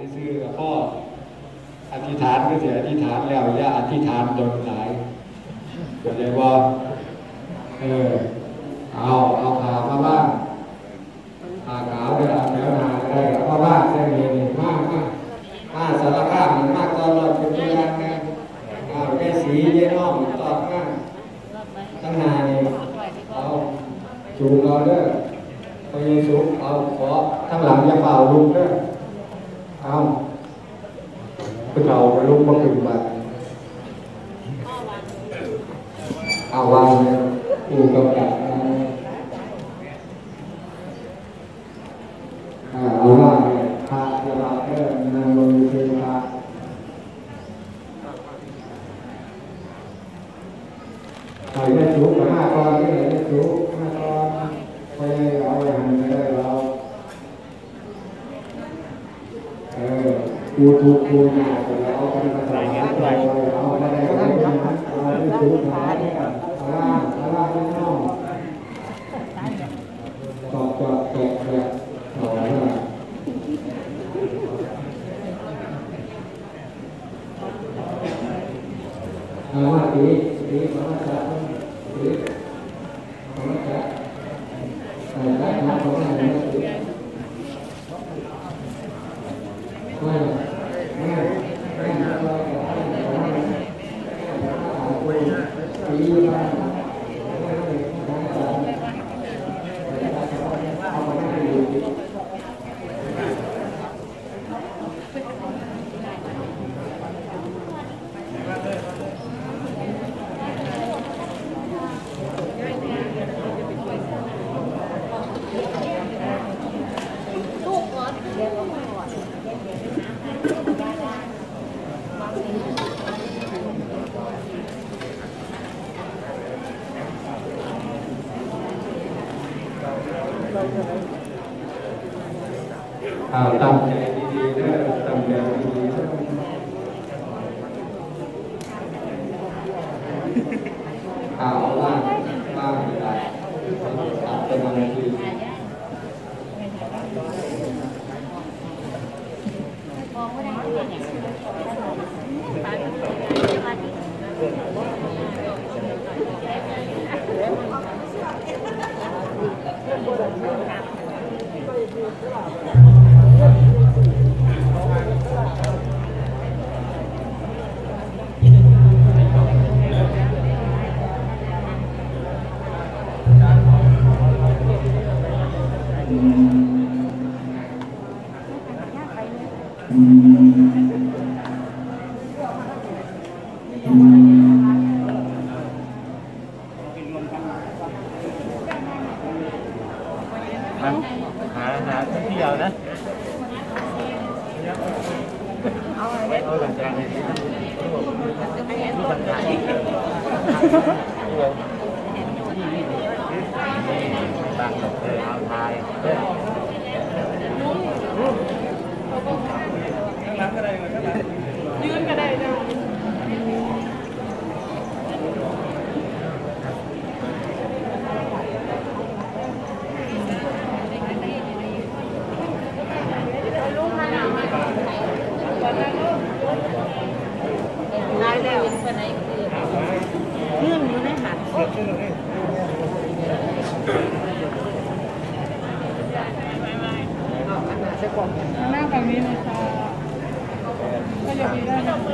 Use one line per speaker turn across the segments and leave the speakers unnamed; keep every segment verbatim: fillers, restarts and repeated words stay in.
ซื่อๆพ่ออธิษฐานก็เสียอธิษฐานแล้วอย่าอธิษฐานโดนหลายเดี๋ยวเลยว่าเออเอาเอาขามาบ้างขาขาวเดี๋ยวเอาแถวหน้าได้เอาบ้างเส้นนี้มากมากมาสารภาพมันมากตอนเราเป็นตัวอย่างนะเอาแค่สีเย็นน้องตอบง่ายตั้งนานนี่เอาจูงเราเด้อพอเยซูเอาขอทั้งหลังอย่าเป่าลุกเด้อเอาคือเราลุกมาถึงบัดเอาวางเลยอู่กับกับเอาว่าพาจะมาเด้อนางลงเทวาใส่ได้ชุบมาห้าก้อนนี่เลยได้ชุบห้าก้อนไปเอาไปหันไปได้เราเออกูทุกกูหน้าไปแล้วเอาไปมาใส่เงี้ยไปเอาไปได้ก็ได้นะเอาได้ชุบมาได้กันเอาล่างเอาล่างไม่นอกจอดจอดแกะแกะเอาไว้ละเอาว่าดีดีมาจัดดีมาจัดใส่ได้นะเขาให้ได้ดีไม่ไม่ไม่ไม่ดีมาเอาตั้งใจดีๆนะตั้งใจดีๆนะเอาล่างล่างไม่ได้ตัดเป็นอะไรดีหาหาที่เดียวนะเอาไว้เอาหลังจากนี้รูปบรรทัดบางดอกเลยเอาทายยืนก็ได้นะได้แล้วเป็นไงคือเรื่องอยู่ในหัดหน้าแบบนี้เลยค่ะก็จะมีได้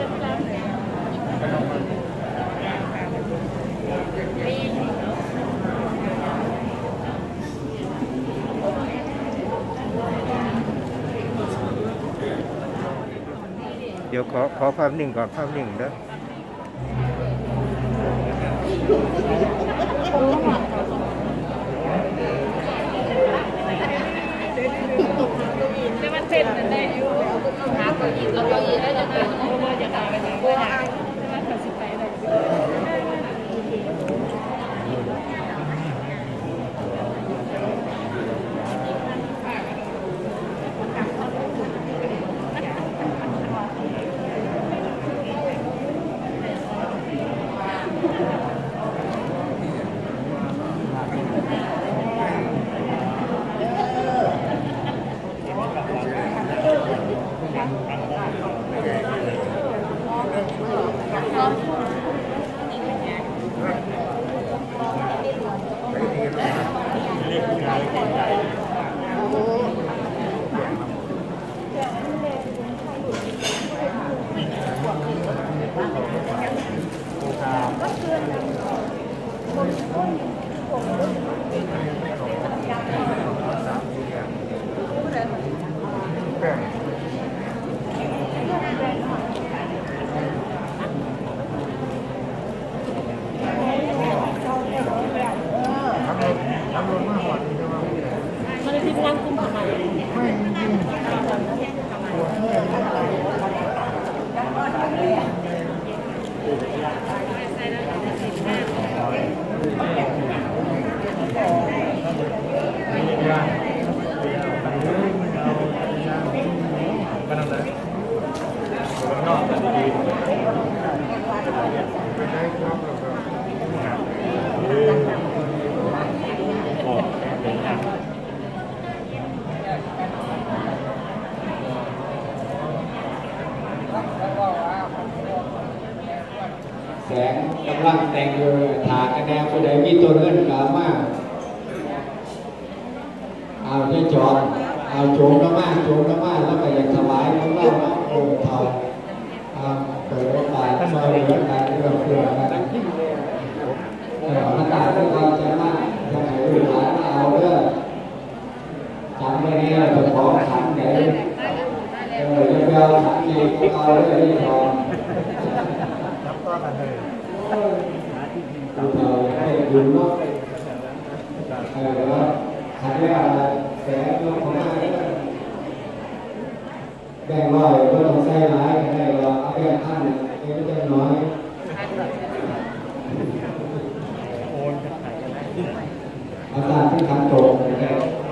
เดี๋ยวขอขอภาพนิ่งก่อนภาพนิ่งนะจะมาเซ็นได้อยู่หาตัวอีกเราตัวอีกได้ยังไงเราจะหาไปไหนก็ได้จะมาตัดสินใจได้แสงกำลังแต่งอยู่ถากระแนวผู้ใดมีตัวเงินกามากเอาที่จอดเอาโจมน้ำมาโจมน้ำมาแล้วก็ยังถวายของเราเนาะโอ้เท่าเอาเปิดโอกาสซอยเหลือการเรื่องเพื่อกันเออประกาศที่เราจะมาจะให้ลูกหลานเอาเด้อจำไว้เนี่ยจะขอขันไหนเออจะไปเอาขันเองก็เอาเด้อที่จอดดูเราให้ดูเนาะเออแล้วขันแรกอะไรแสงลงมาแบ่งร้อยก็ต้องใส่ร้ายได้เราเอาแบ่งขั้นเองก็จะน้อยอาจารย์ที่ขันโตได้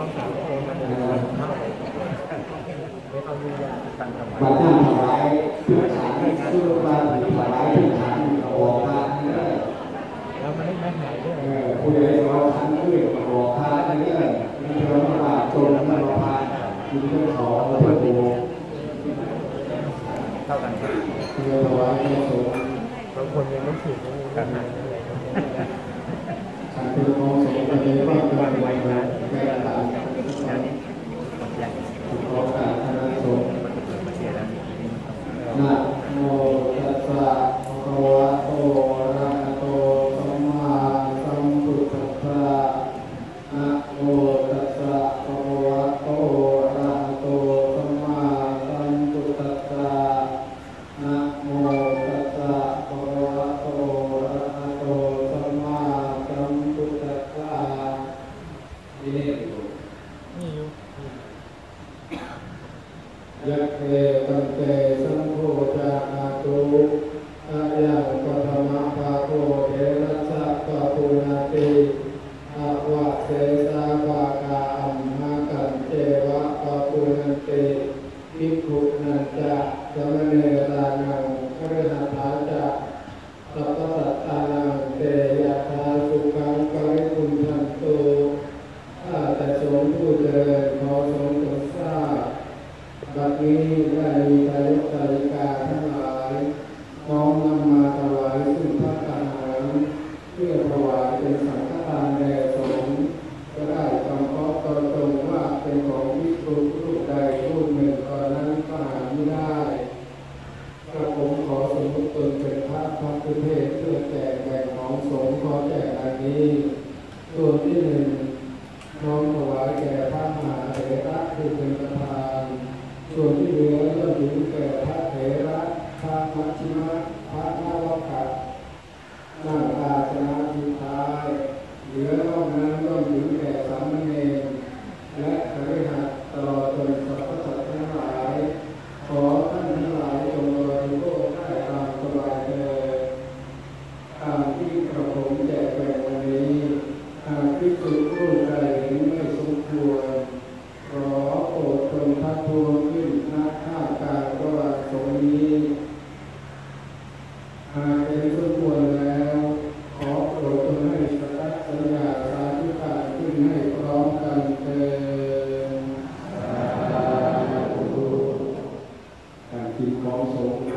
บัดนั้นถวายพื้นฐานชื่อว่าถวายพื้นฐานบอกพระแล้วมันไม่หายด้วยเออผู้ใหญ่เราขันด้วยบอกพระนั่นเองมีเราว่าโจมมาเราพาคุณเพื่อนขอเราเพื่อนโบเท่ากันคือถวายพระสงฆ์บางคนยังไม่ถึงกันนะการเป็นมองสงฆ์ประเดี๋ยวว่าการไว้นะแม่ตาขอการคณะสงฆ์นะโมตัสสะภะคะวะโตอะระหะโตสัมมาสัมพุทธัสสะนะโมตัสสะภะคะวะโตอะระหะโตสัมมาสัมพุทธัสสะนะโมตัสสะภะคะวะโตอะระหะโตสัมมาสัมพุทธัสสะนี่นี่อยู่ยัคเขตันเตสัมโพจาอาตุอายังปัทมะภาโคเทรัสสะปะปุนาติอาวะเสสาภาคาอัมหากันเจวะปะปุนันติภิกขุนันจะสมเนรานังคฤหัสถาจะสัพพสัตตานังเตยะถาสุขังปริปุณันตุข้าแต่สงฆ์ผู้เจริญขอสงฆ์จงทราบบัดนี้ได้มีทายกทายิกาทั้งหลายน้อมนำมาถวายซึ่งพระอาหารเพื่อถวายเป็นสังฆทานแด่สงฆ์ก็ได้คำเคาะตนตรงว่าเป็นของภิกษุรูปใดรูปหนึ่งตอนนั้นก็หาไม่ได้กระผมขอสมมติตนเป็นพระพักตร์เทศเพื่อแจกแบ่งของสงฆ์ขอแจกอันนี้ส่วนที่หนึ่งน้อมถวายแก่พระมหาเถระผู้เป็นประธานส่วนที่เหลือย่อมถึงแก่พระเถระพระมัชฌิมะพระนวกัสนั่งอาสนะสุดท้ายเหลือนอกนั้นย่อมถึงแก่สามเณรและคฤหัสถ์ตลอดจนสรรพสัตว์ทั้งหลายขอท่านทั้งหลายจงบริโภคได้ตามสบายเถิดตามที่กระผมแจกแบ่งวันนี้หากภิกษุรูปใดเห็นไม่สมควรขอโปรดจงทักท้วงขึ้นณท่ามกลางระหว่างสงฆ์นี้หากเห็นสมควรแล้วขอโปรดจงให้สัตย์สัญญาสาธุการขึ้นให้พร้อมกันเถิดสาธุการกิจของสงฆ์